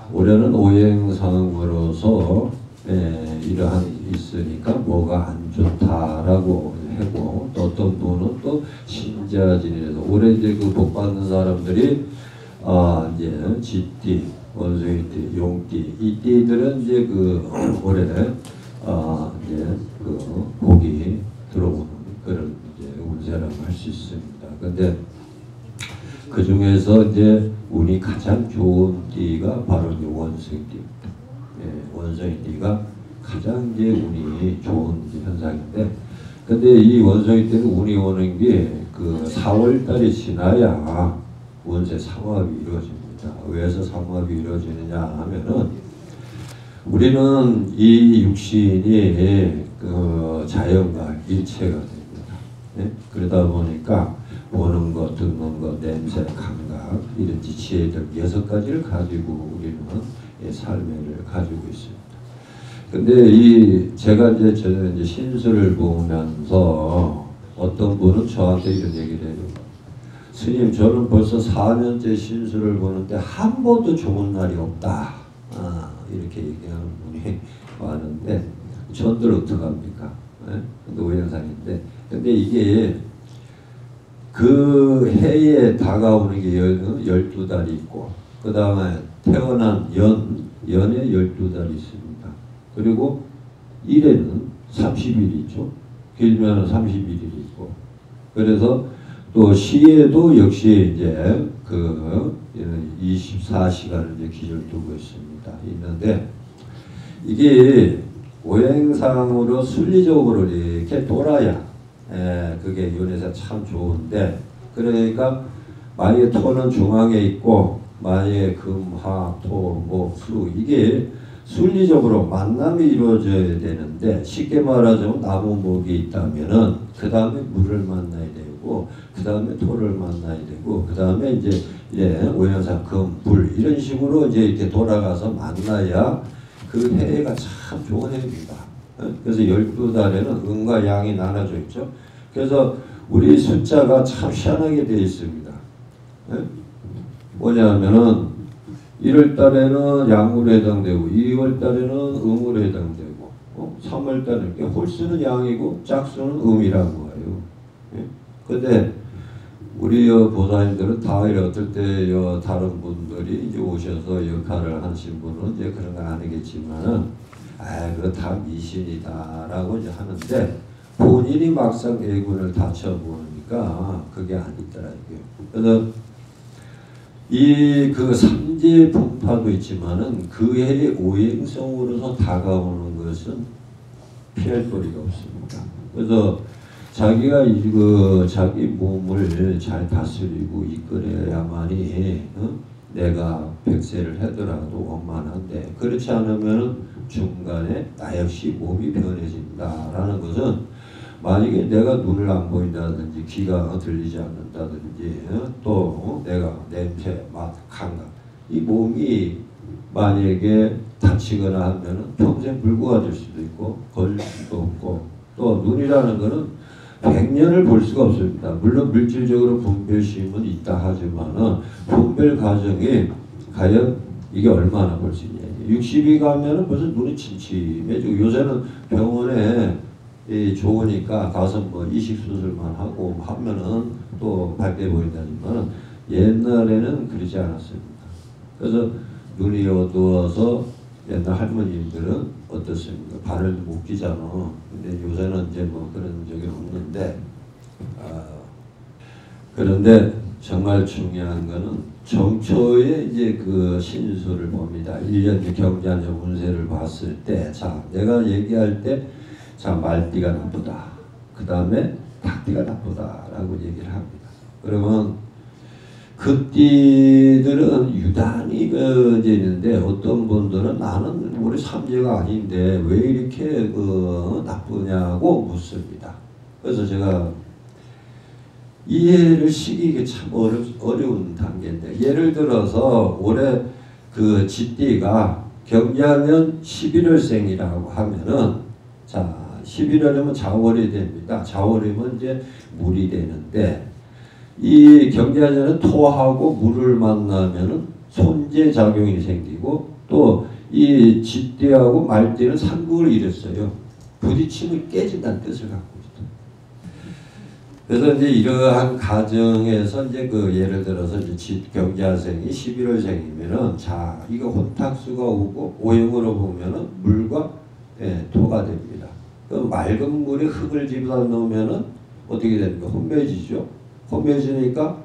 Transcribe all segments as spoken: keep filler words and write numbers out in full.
올해는 오행상으로서 예, 이러한 있으니까 뭐가 안 좋다라고 하고, 또 어떤 분은 또 신자진이라서 올해 이제 그 복 받는 사람들이 아 이제 쥐띠, 원숭이띠, 용띠 이 띠들은 이제 그 올해 아 이제 그 복이 들어오는 그런 이제 운세라고 할 수 있습니다. 근데 그 중에서 이제 운이 가장 좋은 띠가 바로 이제 원숭이띠입니다. 예, 원숭이띠가 가장 이제 운이 좋은 현상인데, 근데 이 원숭이띠는 운이 오는 게 그 사월 달이 지나야 운세 상합이 이루어집니다. 왜서 상합이 이루어지느냐 하면은 우리는 이 육신이 그 자연과 일체가 됩니다. 예? 그러다 보니까 보는 것, 듣는 것, 냄새, 감각 이런 지혜들 여섯 가지를 가지고 우리는 삶을 가지고 있습니다. 근데 이 제가 이제 저는 이제 신수를 보면서 어떤 분은 저한테 이런 얘기를 해요. 스님, 저는 벌써 사 년째 신수를 보는데 한 번도 좋은 날이 없다. 아, 이렇게 얘기하는 분이 많은데 전들 어떡합니까? 예? 근데 오행상인데, 근데 이게 그 해에 다가오는 게 열두 달이 있고, 그 다음에 태어난 연, 연에 열두 달이 있습니다. 그리고 일에는 삼십 일이 있죠. 길면 삼십일 일이 있고. 그래서 또 시에도 역시 이제 그 이십사 시간을 이제 기준을 두고 있습니다. 있는데 이게 오행상으로 순리적으로 이렇게 돌아야 예, 그게 윤회사 참 좋은데, 그러니까 만약에 토는 중앙에 있고 만약에 금, 화, 토, 목, 수 이게 순리적으로 만남이 이루어져야 되는데, 쉽게 말하자면 나무 목이 있다면은 그 다음에 물을 만나야 되고, 그 다음에 토를 만나야 되고, 그 다음에 이제 예, 오행상 금, 불 이런 식으로 이제 이렇게 돌아가서 만나야 그 해가 참 좋은 해입니다. 그래서 열두 달에는 음과 양이 나눠져 있죠. 그래서 우리 숫자가 참 희한하게 되어 있습니다. 뭐냐면은 일월 달에는 양으로 해당되고, 이월 달에는 음으로 해당되고, 어? 삼월 달에는 홀수는 양이고 짝수는 음이라고 해요. 예? 근데 우리 보살님들은 다 어떨 때 다른 분들이 이제 오셔서 역할을 하신 분은 이제 그런 건 아니겠지만은, 아, 그거 다 미신이다라고 이제 하는데, 본인이 막상 내군을 다쳐보니까 그게 아니더라고요. 그래서 이 그 삼재 분파도 있지만은 그 해의 오행성으로서 다가오는 것은 피할 거리가 없습니다. 그래서 자기가 그 자기 몸을 잘 다스리고 이끌어야만이 어? 내가 백세를 하더라도 원만한데, 그렇지 않으면 중간에 나 역시 몸이 변해진다라는 것은, 만약에 내가 눈을 안 보인다든지 귀가 들리지 않는다든지 어? 또 어? 내가 냄새, 맛, 감각 이 몸이 만약에 다치거나 하면은 평생 불구가 될 수도 있고 걸릴 수도 없고, 또 눈이라는 것은 백 년을 볼 수가 없습니다. 물론 물질적으로 분별심은 있다 하지만은 분별 과정이 과연 이게 얼마나 볼 수 있냐. 육십이 가면은 벌써 눈이 침침해지고, 요새는 병원에 이 좋으니까 가서 뭐 이식 수술만 하고 하면은 또 밝게 보인다지만, 옛날에는 그러지 않았습니다. 그래서 눈이 어두워서 옛날 할머니들은 어떻습니까? 바늘 못 끼잖아. 근데 요새는 이제 뭐 그런 적이 없는데, 아, 그런데 정말 중요한 거는 정초에 이제 그 신수를 봅니다. 일 년 경자년 운세를 봤을 때, 자, 내가 얘기할 때, 자, 말띠가 나쁘다. 그 다음에 닭띠가 나쁘다라고 얘기를 합니다. 그러면 그 띠들은 유단히 그 이제 있는데, 어떤 분들은 나는 우리 삼재가 아닌데 왜 이렇게 그 나쁘냐고 묻습니다. 그래서 제가 이해를 시키기 참 어려, 어려운 단계인데, 예를 들어서 올해 그 쥐띠가 경자년 십일월생이라고 하면은, 자, 십일월이면 자월이 됩니다. 자월이면 이제 물이 되는데, 이 경자년은 토하고 물을 만나면은 손재 작용이 생기고, 또 이 쥐띠하고 말띠는 상국을 이뤘어요. 부딪히면 깨진다는 뜻을 갖고 있다. 그래서 이제 이러한 가정에서 이제 그 예를 들어서 이제 경자생이 십일월생이면은 자 이거 혼탁수가 오고 오행으로 보면은 물과 예, 토가 됩니다. 그 맑은 물에 흙을 집어넣으면은 어떻게 됩니까? 혼매지죠. 혼매지니까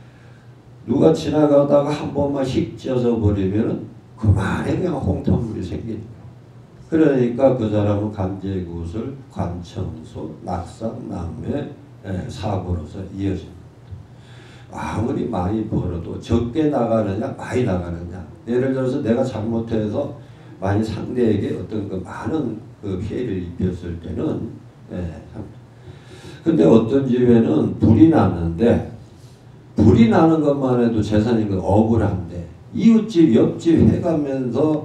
누가 지나가다가 한 번만 휙 쪄서 버리면은 그만해 그냥 홍탕물이 생깁니다. 그러니까 그 사람은 간제구슬, 관청소, 낙상, 낭매, 예, 사고로서 이어집니다. 아무리 많이 벌어도 적게 나가느냐 많이 나가느냐. 예를 들어서 내가 잘못해서 많이 상대에게 어떤 그 많은 그 피해를 입혔을 때는 예, 근데 어떤 집에는 불이 났는데 불이 나는 것만 해도 재산인 건 억울한데 이웃집 옆집 해가면서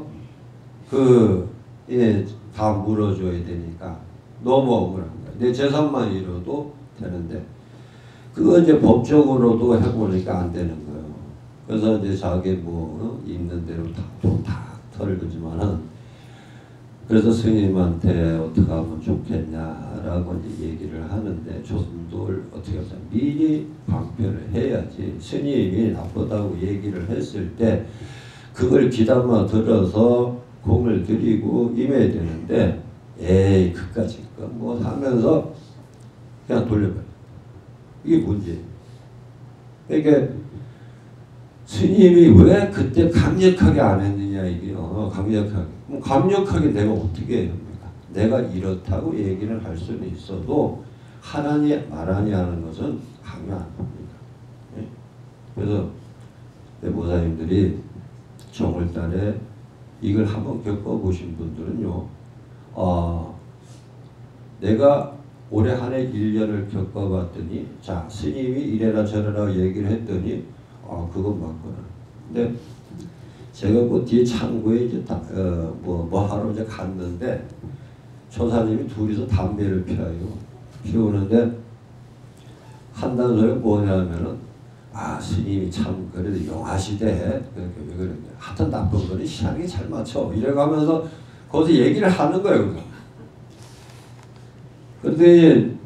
그 예, 다 물어줘야 되니까 너무 억울한 거야. 내 재산만 잃어도 되는데 그거 이제 법적으로도 해보니까 안 되는 거예요. 그래서 이제 자기 뭐 있는 대로 다 털거지만은 그래서 스님한테 어떻게 하면 좋겠냐라고 이제 얘기를 하는데 조선도를 어떻게 하자 미리 방편을 해야지. 스님이 나쁘다고 얘기를 했을 때 그걸 귀담아 들어서 공을 들이고 임해야 되는데 에이 그까짓 거 뭐 하면서 그냥 돌려버려. 이게 문제예요. 그러니까 스님이 왜 그때 강력하게 안 했느냐 이게요. 어, 강력하게. 그럼 강력하게 내가 어떻게 해야 합니까? 내가 이렇다고 얘기를 할 수는 있어도 하나니 말하니 하는 것은 강요 안 합니다. 네? 그래서 모사님들이 정월달에 이걸 한번 겪어보신 분들은요. 어, 내가 올해 한 해 일 년을 겪어봤더니 자 스님이 이래라 저래라 얘기를 했더니 아, 그건 맞구나. 근데 제가 그 뒤에 창고에 이제 다, 어, 뭐, 뭐 하러 이제 갔는데 조사님이 둘이서 담배를 피워요. 피우는데 한다는 소리가 뭐냐면은 아, 스님이 참 그래도 용하시대. 그러니까 왜 그러냐. 하여튼 나쁜 거는 시향에 잘 맞춰. 이래가면서 거기서 얘기를 하는 거예요. 그런데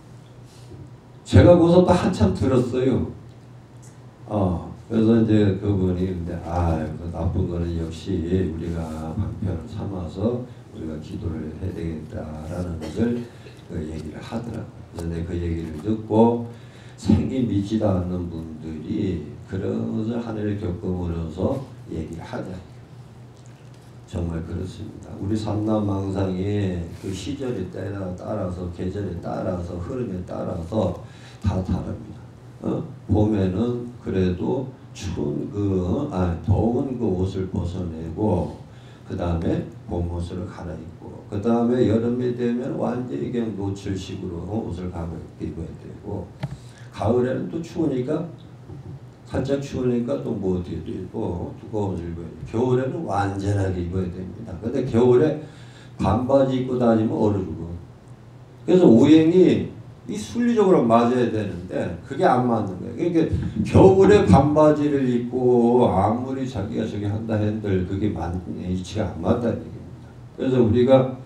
제가 거기서 또 한참 들었어요. 어, 그래서 이제 그분이 근데 아, 그 나쁜 거는 역시 우리가 방편을 삼아서 우리가 기도를 해야 되겠다라는 것을 그 얘기를 하더라고요. 그래서 그 얘기를 듣고 생기 믿지도 않는 분들이 그런 것을 하늘을 겪음으로써 얘기를 하자. 정말 그렇습니다. 우리 삼남망상의 그 시절에 따라서 계절에 따라서 흐름에 따라서 다 다릅니다. 어? 봄에는 그래도 추운 그, 아, 더운 그 옷을 벗어내고, 그 다음에 봄 옷을 갈아입고, 그 다음에 여름이 되면 완전히 그냥 노출식으로 옷을 가볍게 입어야 되고, 가을에는 또 추우니까, 살짝 추우니까 또 뭐 어떻게 또 입고, 두꺼운 옷을 입어야 돼요. 겨울에는 완전하게 입어야 됩니다. 근데 겨울에 반바지 입고 다니면 얼어 죽어. 그래서 오행이 이 순리적으로 맞아야 되는데 그게 안 맞는 거예요. 그러니까 겨울에 반바지를 입고 아무리 자기가 저기 한다 한들 그게 맞, 이치가 안 맞다는 얘기입니다. 그래서 우리가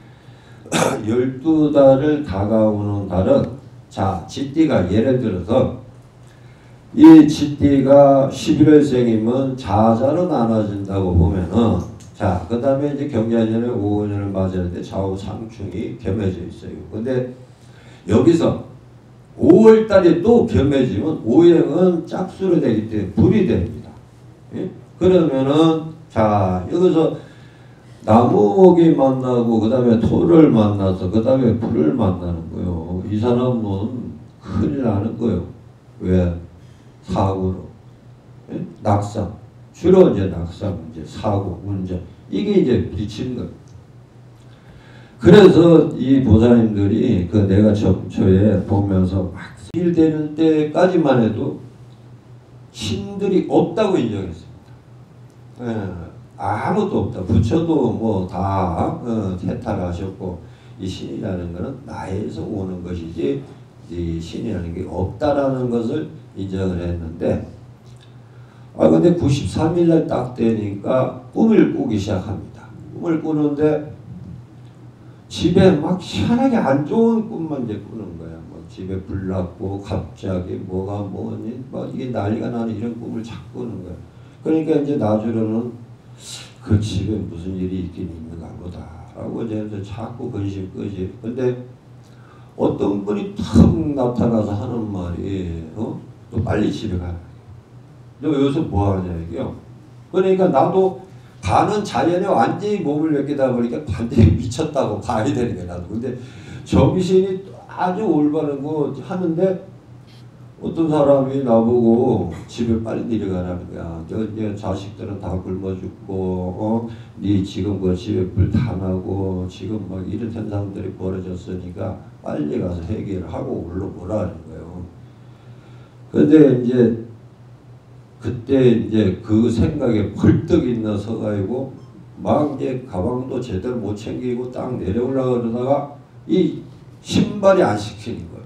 열두 달을 다가오는 달은 자, 쥐띠가 예를 들어서 이 쥐띠가 십일월생이면 자자로 나눠진다고 보면은 자, 그 다음에 이제 경자년에 오년을 맞았는데 좌우 상충이 겸해져 있어요. 근데 여기서 오월달에 또 겸해지면 오행은 짝수로 되기 때문에 불이 됩니다. 예? 그러면은 자 여기서 나무목이 만나고 그 다음에 토를 만나서 그 다음에 불을 만나는 거예요. 이 사람은 큰일 나는 거예요. 왜? 사고로. 예? 낙상. 주로 이제 낙상, 이제 사고, 운전. 이게 이제 부딪히는 거예요. 그래서 이 보살님들이 그 내가 정초에 보면서 막 일되는 때까지만 해도 신들이 없다고 인정했습니다. 예, 아무도 없다. 부처도 뭐 다 어, 퇴탈하셨고 이 신이라는 것은 나에서 오는 것이지 이 신이라는 게 없다라는 것을 인정을 했는데 아 근데 구십삼 일 날 딱 되니까 꿈을 꾸기 시작합니다. 꿈을 꾸는데 집에 막 희한하게 안 좋은 꿈만 이제 꾸는 거야. 뭐 집에 불 났고 갑자기 뭐가 뭐니 뭐 이게 난리가 나는 이런 꿈을 자꾸 꾸는 거야. 그러니까 이제 나중에는 그 집에 무슨 일이 있긴 있는가 보다라고 이제 자꾸 근심 끄지. 근데 어떤 분이 탁 나타나서 하는 말이 어? 또 빨리 집에 가라. 너 여기서 뭐 하냐 이게요. 그러니까 나도 가는 자연에 완전히 몸을 맡기다 보니까 완전히 미쳤다고 봐야 되는 거야 나도. 근데 정신이 아주 올바른 거 하는데 어떤 사람이 나보고 집에 빨리 내려가라는 거야. 저 자식들은 다 굶어 죽고 어? 네 지금 그 집에 불 다 나고 지금 막 이런 현상들이 벌어졌으니까 빨리 가서 해결을 하고 올라오라는 거예요. 근데 이제 그때 이제 그 생각에 벌떡 일어나서 가지고 막 이제 가방도 제대로 못 챙기고 딱 내려오려고 그러다가 이 신발이 안 시키는 거예요.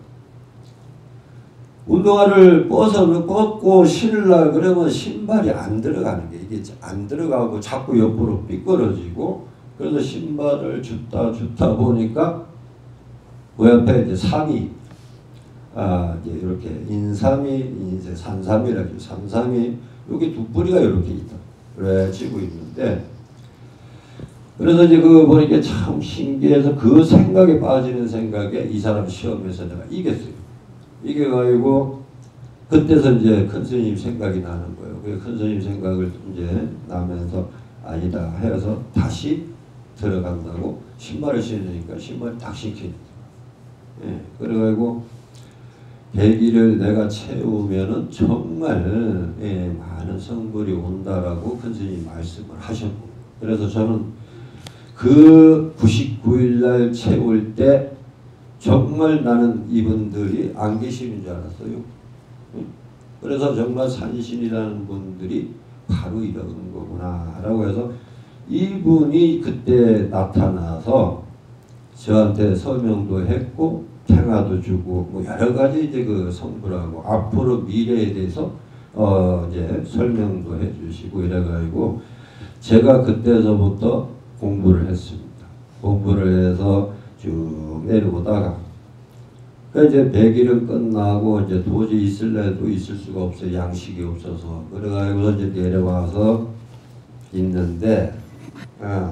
운동화를 벗어 벗고 신으려고 그러면 신발이 안 들어가는 게 이게 안 들어가고 자꾸 옆으로 삐뚤어지고 그래서 신발을 줍다 줍다 보니까 그 옆에 이제 삼이 아 이제 이렇게 인삼이 이제 산삼이라죠. 산삼이 여기 두 뿌리가 이렇게 있다. 그래 지고 있는데 그래서 이제 그거 보니까 참 신기해서 그 생각에 빠지는 생각에 이 사람 시험에서 내가 이겼어요. 이겨가지고 그때서 이제 큰 스님 생각이 나는 거예요. 그 큰 스님 생각을 이제 나면서 아니다 해서 다시 들어간다고 신발을 신으니까 신발 딱 신기는 예, 그래가지고 백일을 내가 채우면은 정말 예, 많은 성불이 온다라고 큰 스님이 말씀을 하셨고 그래서 저는 그 구십구 일 날 채울 때 정말 나는 이분들이 안 계시는 줄 알았어요. 그래서 정말 산신이라는 분들이 바로 이런 거구나 라고 해서 이분이 그때 나타나서 저한테 설명도 했고 평화도 주고 뭐 여러 가지 이제 그 성불하고 앞으로 미래에 대해서 어 이제 설명도 해주시고 이래가지고 제가 그때서부터 공부를 했습니다. 공부를 해서 쭉 내려오다가 그 이제 백일은 끝나고 이제 도저히 있을래도 있을 수가 없어요. 양식이 없어서 그래가지고 이제 내려와서 있는데 아,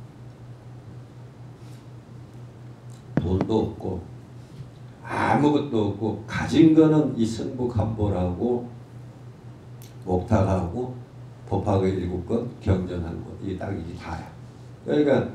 돈도 없고 아무것도 없고 가진 거는 이 승북한보라고 목탁하고 법화가 일곱 것 경전한 것 이게 딱 이게 다야. 그러니까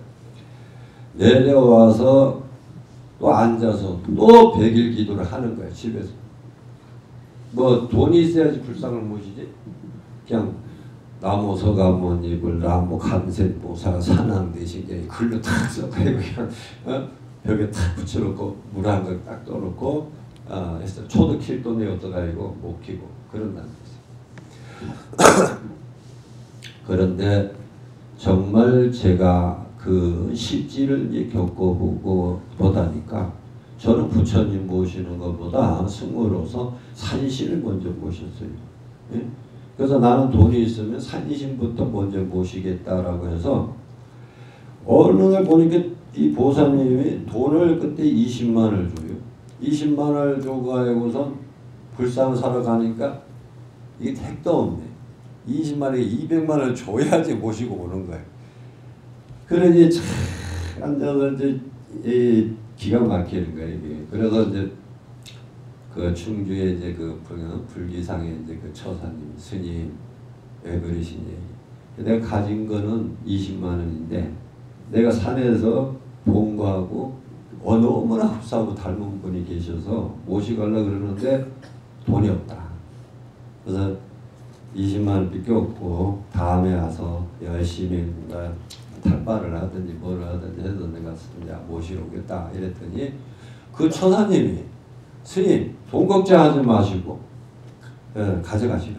내려와서 또 앉아서 또 백일 기도를 하는 거야 집에서. 뭐 돈이 있어야지 불상을 모시지. 그냥 나무 서가모니불 나무 감세보살 산왕 대신 그냥 글로 탁 써가지고 그냥 어? 벽에 탁 붙여놓고 물 한 걸 딱 떠놓고 어, 해서 초도 킬도 내어떠가지고 못 키고 그런다는 거죠. 그런데 정말 제가 그 실지를 이제 겪어보고 보다니까 저는 부처님 모시는 것보다 승으로서 산신을 먼저 모셨어요. 예? 그래서 나는 돈이 있으면 산신부터 먼저 모시겠다라고 해서 어느 날 보니까 이 보살님이 돈을 그때 이십만 원을 줘요. 이십만 원을 줘가지고선 불상 사러 가니까 이게 택도 없네. 이십만 원에 이백만 원을 줘야지 모시고 오는 거예요. 그러니 참 앉아서 이제 이 기가 막히는 거예요. 이게. 그래서 이제 그 충주에 이제 그 불기상에 이제 그 처사님 스님 왜 그러시니? 내가 가진 거는 이십만 원인데 내가 산에서 본 거하고 어, 너무나 흡사하고 닮은 분이 계셔서 모시가려고 그러는데 돈이 없다. 그래서 이십만 원밖에 없고 다음에 와서 열심히 뭔가 탈바를 하든지 뭐를 하든지 해서 내가 이제 모시러 오겠다 이랬더니 그 처사님이 스님 돈 걱정하지 마시고 예, 가져가시라.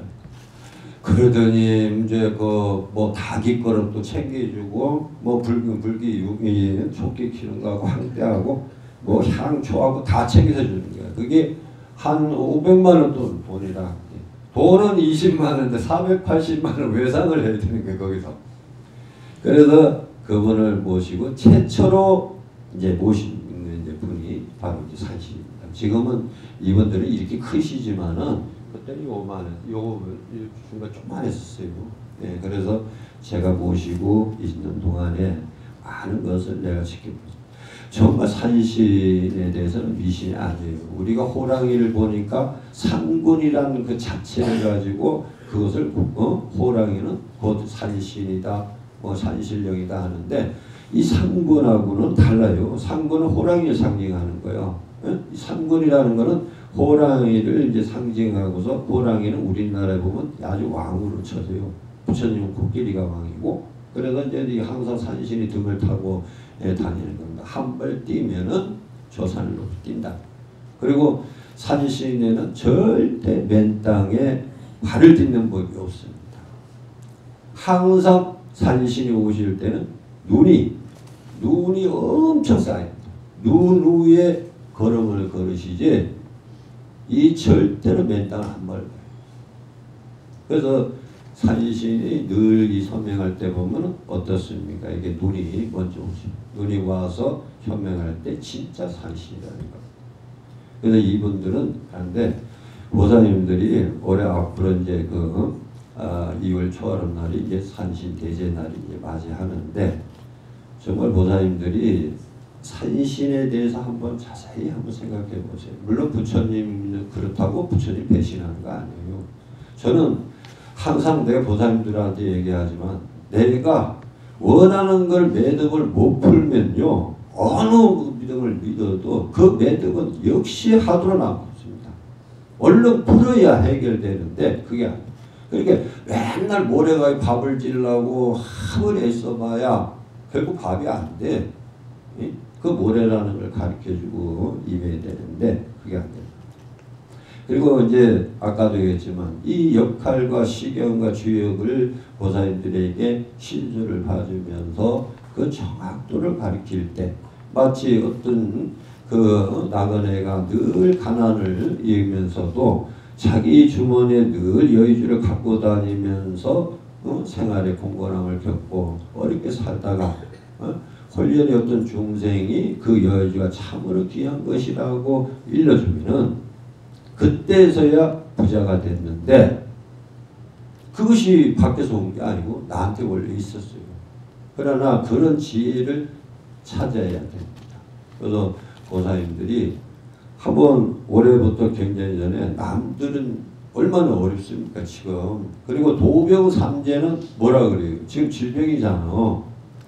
그러더니 이제 그 뭐 닭이 거는 또 챙겨주고 뭐 불기 불기 유기 조끼 키는 거하고 황대하고 뭐 향초하고 다 챙겨서 주는 거야. 그게 한 오백만 원 돈 돈이라. 돈은 이십만 원인데 사백팔십만 원 외상을 해야 되는 거예요, 거기서. 그래서 그분을 모시고 최초로 이제 모신 이제 분이 바로 이제 산신입니다. 지금은 이분들은 이렇게 크시지만은 그때는 요만 요 중간 조금만 했었어요. 네, 그래서 제가 모시고 있는 동안에 많은 것을 내가 지켜봤어요. 정말 산신에 대해서는 미신이 아니에요. 우리가 호랑이를 보니까 상군이라는 그 자체를 가지고 그것을 어? 호랑이는 곧 산신이다, 뭐 산신령이다 하는데 이 상군하고는 달라요. 상군은 호랑이를 상징하는 거예요. 예? 이 상군이라는 거는 호랑이를 이제 상징하고서 호랑이는 우리나라에 보면 아주 왕으로 쳐져요. 부처님은 코끼리가 왕이고 그래서 이제 항상 산신이 등을 타고 예, 다니는 겁니다. 한 발 뛰면은 저 산을 높이 뛴다. 그리고 산신에는 절대 맨 땅에 발을 딛는 법이 없습니다. 항상 산신이 오실 때는 눈이 눈이 엄청 쌓입니다. 눈 위에 걸음을 걸으시지 이 절대로 맨 땅을 안 밟아요. 그래서 산신이 늘 이 서명할 때 보면 어떻습니까? 이게 눈이 먼저 오죠. 눈이 와서 현명할 때 진짜 산신이라는 거. 그래서 이분들은 그런데 보살님들이 올해 앞으로 이제 그 아, 이월 초하름 날이 이제 산신 대제 날이 이제 맞이하는데 정말 보살님들이 산신에 대해서 한번 자세히 한번 생각해 보세요. 물론 부처님은 그렇다고 부처님 배신하는 거 아니에요. 저는 항상 내가 보살님들한테 얘기하지만 내가 원하는 걸 매듭을 못 풀면요 어느 믿음을 믿어도 그 매듭은 역시 하도록 남습니다. 얼른 풀어야 해결되는데 그게 아니에요. 그러니까 맨날 모래가에 밥을 질라고 아무리 애써봐야 결국 밥이 안 돼. 그 모래라는 걸 가르쳐주고 임해야 되는데 그게 안 돼요. 그리고 이제 아까도 얘기했지만 이 역할과 시경과 주역을 보살님들에게 신수를 봐주면서 그 정확도를 가르칠 때 마치 어떤 그 나그네가 늘 가난을 이으면서도 자기 주머니에 늘 여의주를 갖고 다니면서 어? 생활의 공고함을 겪고 어렵게 살다가 어? 홀연의 어떤 중생이 그 여의주가 참으로 귀한 것이라고 일러주면은 그때서야 부자가 됐는데 그것이 밖에서 온 게 아니고 나한테 원래 있었어요. 그러나 그런 지혜를 찾아야 됩니다. 그래서 보살님들이 한번 올해부터 굉장히 전에 남들은 얼마나 어렵습니까 지금. 그리고 도병삼재는 뭐라 그래요. 지금 질병이잖아.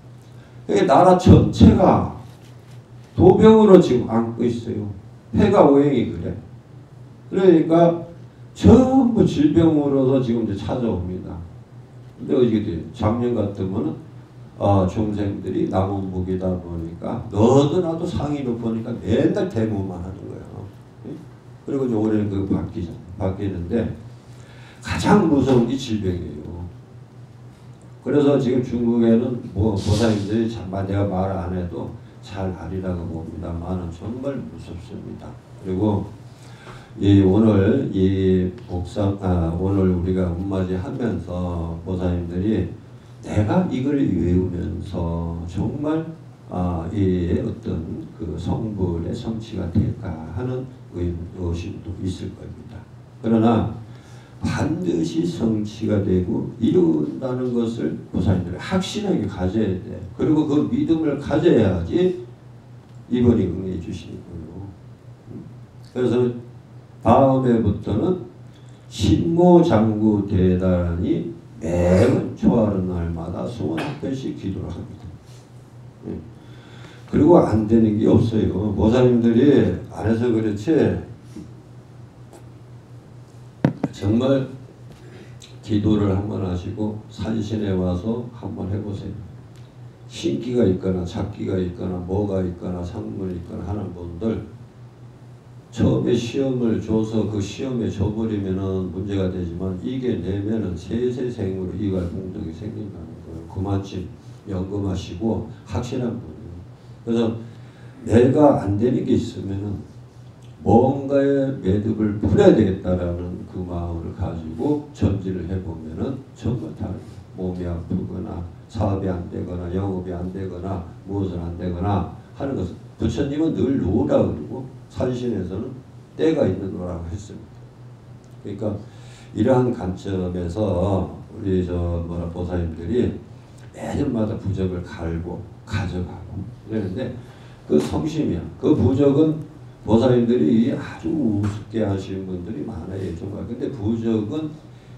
나라 전체가 도병으로 지금 안고 있어요. 폐가 오행이 그래. 그러니까 전부 질병으로서 지금 이제 찾아옵니다. 근데 어떻게 작년 같으면은 어, 중생들이 남은 무기다 보니까 너도 나도 상이 높으니까 맨날 대모만 하는 거예요. 그리고 이제 올해는 그거 바뀌잖아요. 바뀌는데 가장 무서운 게 질병이에요. 그래서 지금 중국에는 뭐 보살님들이 정말 내가 말 안 해도 잘 알리라고 봅니다만은 정말 무섭습니다. 그리고 이 오늘 이 복상 아 오늘 우리가 운맞이 하면서 보살님들이 내가 이걸 외우면서 정말 아, 이 어떤 그 성불의 성취가 될까 하는 의심도 있을 겁니다. 그러나 반드시 성취가 되고 이룬다는 것을 보살님들이 확신하게 가져야 돼. 그리고 그 믿음을 가져야지 이번이 응해 주시는 거예요. 그래서 다음에부터는 신모장구 대단히 매번 초하는 날마다 스물한 번씩 기도를 합니다. 예. 그리고 안 되는 게 없어요. 보살님들이 안 해서 그렇지 정말 기도를 한번 하시고 산신에 와서 한번 해보세요. 신기가 있거나 작기가 있거나 뭐가 있거나 상문이 있거나 하는 분들 처음에 시험을 줘서 그 시험에 져버리면은 문제가 되지만 이겨내면은 세세생으로 이갈 공덕이 생긴다는 거예요. 그만큼 연금하시고 확실한 거예요. 그래서 내가 안 되는 게 있으면은 뭔가의 매듭을 풀어야 되겠다라는 그 마음을 가지고 전지를 해보면은 정말 다릅니다. 몸이 아프거나 사업이 안 되거나 영업이 안 되거나 무엇을 안 되거나 하는 것은 부처님은 늘 노라 그러고 산신에서는 때가 있는 노라고 했습니다. 그러니까 이러한 관점에서 우리 저 뭐라 보살님들이 매년마다 부적을 갈고 가져가고 그러는데 그 성심이야. 그 부적은 보살님들이 아주 우습게 하시는 분들이 많아요. 정말. 근데 부적은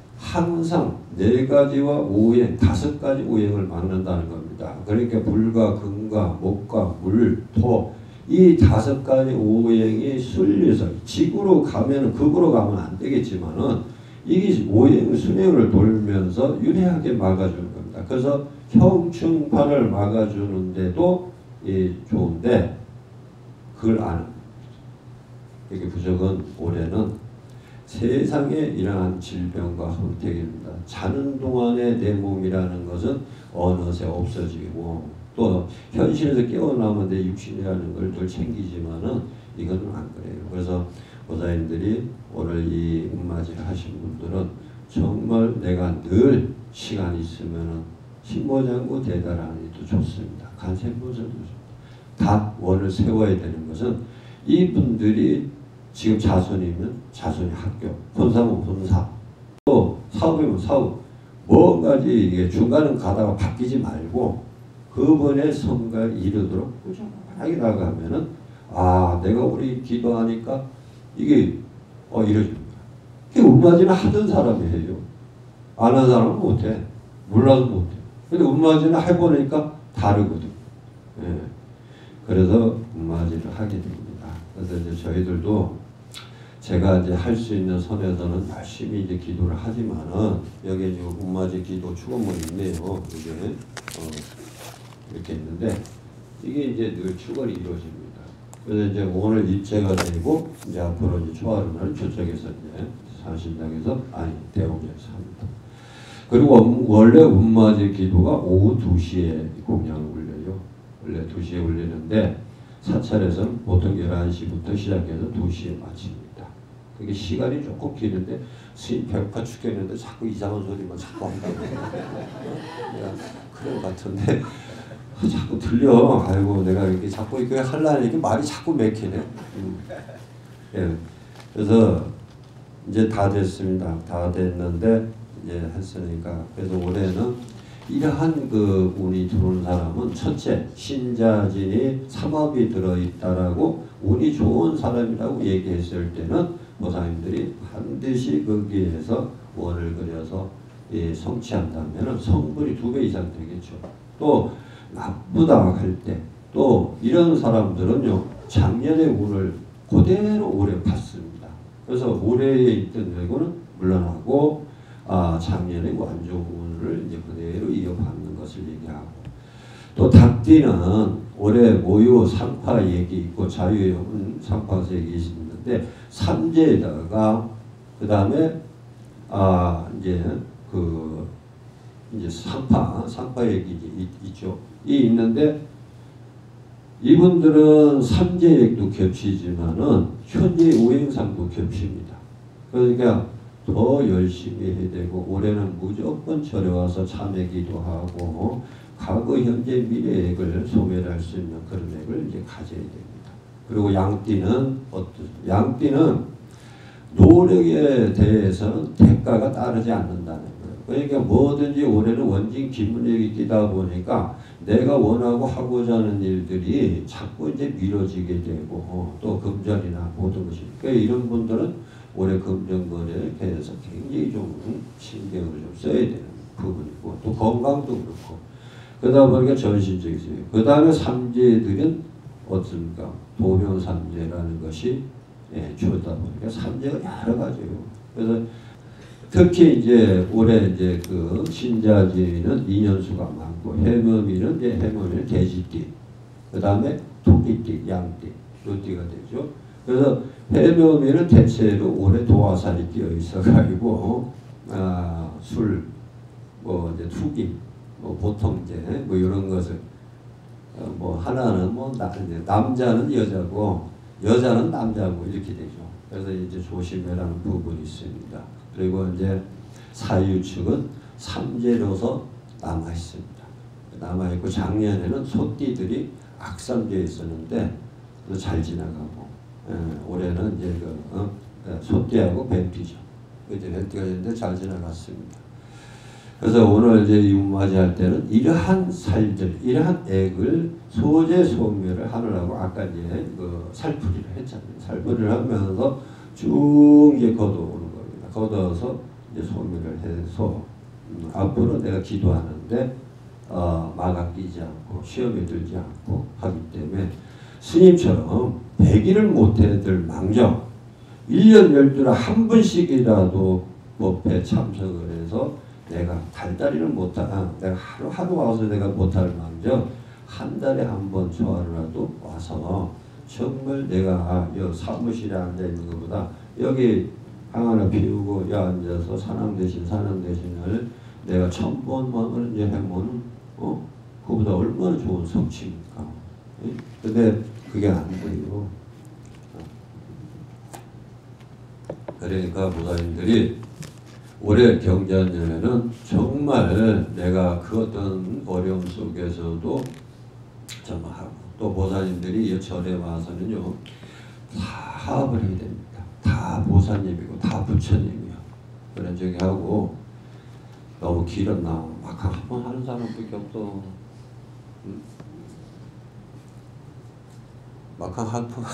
항상 네 가지와 오행, 다섯 가지 오행을 막는다는 겁니다. 그러니까 불과 금과 목과 물, 토, 이 다섯 가지 오행이 순리서 지구로 가면은 극으로 가면 안 되겠지만은 이게 오행 순행을 돌면서 유리하게 막아주는 겁니다. 그래서 형충판을 막아주는데도 이 좋은데 그걸 안 합니다. 이게 부적은 올해는 세상에 일어난 질병과 혼택입니다. 자는 동안에 내 몸이라는 것은 어느새 없어지고 또 현실에서 깨어나면 내 육신이라는 걸 늘 챙기지만은 이거는 안 그래요. 그래서 보살님들이 오늘 이 음맞이를 하신 분들은 정말 내가 늘 시간 있으면은 신모장구 대다라니도 좋습니다. 간센보살도 좋습니다. 다 원을 세워야 되는 것은 이분들이 지금 자손이면 자손이 학교, 본사면 본사, 또 사업이면 사업, 뭔가지 이게 중간은 가다가 바뀌지 말고 그분의 성과에 이르도록 꾸준하게 나가면은 아 내가 우리 기도하니까 이게 어 이루어집니다. 이게 음맞이는 하던 사람이 해요. 안 한 사람은 못해. 몰라도 못해. 근데 음맞이는 해보니까 다르거든. 예. 그래서 음맞이를 하게 됩니다. 그래서 이제 저희들도 제가 이제 할 수 있는 선에서는 열심히 이제 기도를 하지만은 여기 이제 음맞이 기도 축원문이 있네요. 이게 어 이렇게 있는데 이게 이제 늘 축원이 이루어집니다. 그래서 이제 오늘 일제가 되고 이제 앞으로 이제 초하루는 저쪽에서 이제 산신당에서 아니 대원에서 합니다. 그리고 원래 음맞이 기도가 오후 두 시에 공양을 올려요. 원래 두 시에 올리는데 사찰에서는 보통 열한 시부터 시작해서 두 시에 마칩니다. 그게 시간이 조금 길은데 스님 배고파 죽겠는데 자꾸 이상한 소리만 자꾸 한다고. 그런 것 같은데 자꾸 들려. 아이고 내가 이렇게 자꾸 이렇게 하려니까 말이 자꾸 맥히네. 음. 예. 그래서 이제 다 됐습니다. 다 됐는데 이제 했으니까 그래서 올해는 이러한 그 운이 들어오는 사람은 첫째 신자진이 삼합이 들어있다라고 운이 좋은 사람이라고 얘기했을 때는 보살님들이 반드시 거기에서 원을 그려서 예, 성취한다면 성분이 두 배 이상 되겠죠. 또 나쁘다 할 때 또 이런 사람들은요 작년의 운을 그대로 올해 받습니다. 그래서 올해에 있던 결과는 물러나고 아 작년에 안 좋은 운을 이제 그대로 이어받는 것을 얘기하고 또 닭띠는 올해 모유 상파 얘기 있고 자유의 상파에서 얘기 있는데 삼재에다가 그 다음에 아 이제 그 이제 상파 상파 얘기 있, 있죠. 이 있는데 이분들은 삼재액도 겹치지만은 현재 오행상도 겹칩니다. 그러니까 더 열심히 해야 되고 올해는 무조건 절에 와서 참회기도 하고 과거 현재 미래액을 소멸할 수 있는 그런 액을 이제 가져야 됩니다. 그리고 양띠는 어떤 양띠는 노력에 대해서는 대가가 따르지 않는다는 거예요. 그러니까 뭐든지 올해는 원진 기문력이 끼다 보니까 내가 원하고 하고자 하는 일들이 자꾸 이제 미뤄지게 되고 어, 또 금전이나 모든 것이 그러니까 이런 분들은 올해 금전거래에 대해서 굉장히 좀 신경을 좀 써야 되는 부분이고 또 건강도 그렇고 그러다 보니까 전신적이세요. 그 다음에 삼재들은 어떻습니까? 도명삼재라는 것이 예, 주다 보니까 삼재가 여러 가지예요. 그래서 특히 이제 올해 이제 그 신자지는 인연수가 많고 해묘미는 이제 해묘미는 돼지띠, 그 다음에 토끼띠, 양띠, 요 띠가 되죠. 그래서 해묘미는 대체로 올해 도화살이 끼어 있어가지고 아, 술, 뭐 이제 투기, 뭐 보통제, 뭐 이런 것을 어, 뭐 하나는 뭐 나, 남자는 여자고 여자는 남자고 이렇게 되죠. 그래서 이제 조심해라는 부분이 있습니다. 그리고 이제 사유축은 삼재로서 남아 있습니다. 남아 있고 작년에는 소띠들이 악삼재에 있었는데 잘 지나가고 예, 올해는 이제 그 어? 소띠하고 뱀띠죠. 이제 뱀띠가 있는데 잘 지나갔습니다. 그래서 오늘 이제 육맞이할 때는 이러한 살들, 이러한 액을 소재 소멸을 하느라고 아까 이제 그 살풀이를 했잖아요. 살풀이를 하면서 쭉 이제 걷어오는 겁니다. 걷어서 이제 소멸을 해서 음, 앞으로 내가 기도하는데 어, 마가 끼지 않고 시험에 들지 않고 하기 때문에 스님처럼 백일을 못해들 망정 일 년 열두라 한 번씩이라도 법회 참석을 해서 내가 달달이는 못하, 아, 내가 하루 하루 와서 내가 못할 망정 한 달에 한 번 저하루라도 와서 정말 내가 여 사무실에 앉아 있는 것보다 여기 방 하나 비우고 여 앉아서 사랑 대신 사랑 대신을 내가 천 번만을 이제 해보는 어 그보다 얼마나 좋은 성취입니까? 예? 근데 그게 안 돼요. 그러니까 보살님들이 올해 경자년에는 정말 내가 그 어떤 어려움 속에서도 정말 하고 또 보살님들이 이 절에 와서는요 다 합을 해야 됩니다. 다 보살님이고 다 부처님이요. 그런 저기 하고 너무 길었나 막 한 번 하는 사람밖에 없어. 응? 막한 한 번.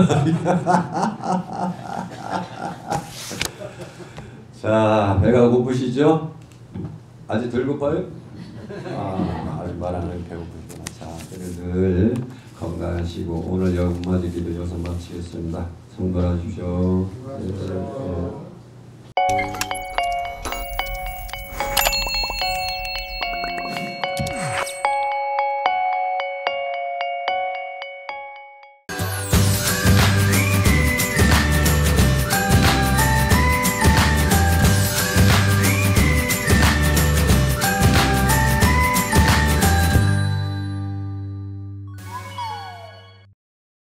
자, 배가 고프시죠? 아직 덜 고파요? 아, 아직 말 안 하면 배고프시구나. 자, 늘 건강하시고 오늘 영마지 기도 여기서 마치겠습니다. 성불하십시오. 네, 네.